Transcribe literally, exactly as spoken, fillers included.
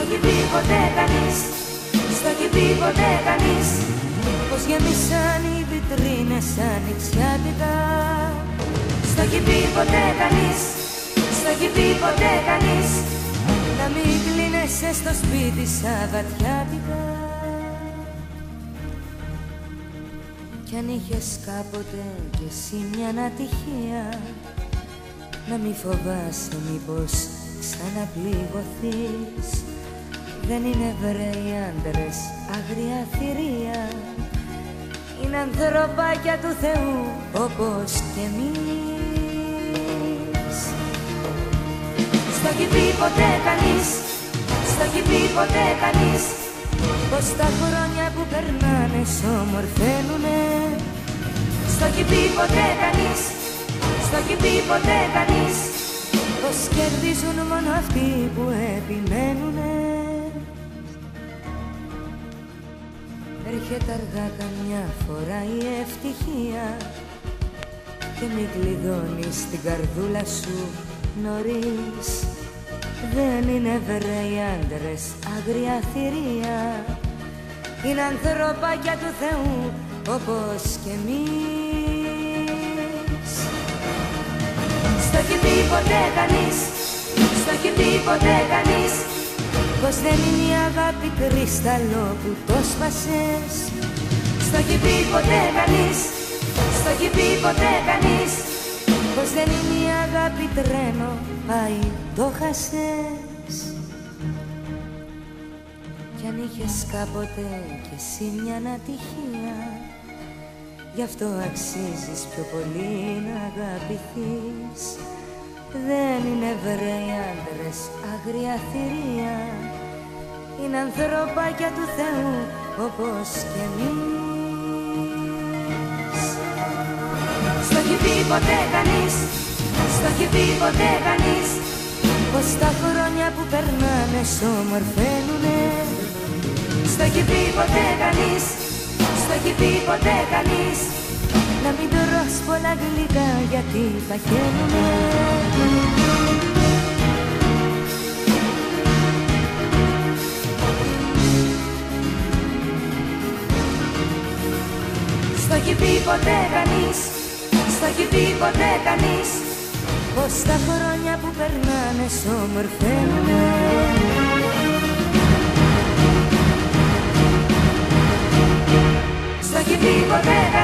έχει πει ποτέ κανείς, στο έχει πει ποτέ κανείς, πως γεμίσαν οι βιτρίνες ανοιξιάτικα. Στο έχει πει ποτέ κανείς, στο έχει πει ποτέ κανείς, να μην κλείνεσαι στο σπίτι Σαββατιάτικα. Κι αν είχες κάποτε κι εσύ μια ατυχία, να μη φοβάσαι μήπως ξαναπληγωθείς. Δεν είναι βρέοι άντρες άγρια θηρία, είναι ανθρωπάκια του Θεού όπως κι εμείς. Στο έχει πει ποτέ κανείς, στο έχει πει ποτέ κανείς, πως τα χρόνια που περνάνε σ' ομορφαίνουνε. Στο έχει πει ποτέ κανείς, στο έχει πει ποτέ κανείς, πως κερδίζουν μόνο αυτοί που επιμένουνε. Έρχεται αργά καμιά φορά η ευτυχία και μη κλειδώνεις την καρδούλα σου νωρίς. Δεν είναι βρέοι άντρες άγρια θηρία, είναι ανθρωπάκια του Θεού όπως κι εμείς. Στο έχει πει ποτέ κανείς, στο έχει πει ποτέ κανείς, πως δεν είναι η αγάπη κρυσταλλό που το σπασες. Στο έχει πει ποτέ κανείς, στο έχει πει ποτέ κανείς, πως δεν είναι η αγάπη τρένο, πάει το χασες. Κι αν είχες κάποτε κι εσύ μια ατυχία, γι' αυτό αξίζεις πιο πολύ να αγαπηθείς. Δεν είναι βρέοι άντρες άγρια θηρία, είναι ανθρωπάκια του Θεού όπως κι εμείς. Στο έχει πει ποτέ κανείς, στο έχει πει ποτέ κανείς, πως τα χρόνια που περνάνε σ' ομορφαίνουνε. Στο έχει πει ποτέ κανείς, στο έχει πει ποτέ κανείς, να μην τρως πολλά γλυκά γιατί παχαίνουνε. Στο έχει πει ποτέ κανείς, στο έχει πει ποτέ κανείς, πως τα χρόνια που περνάνε σ' ομορφαίνουνε. Στο έχει πει ποτέ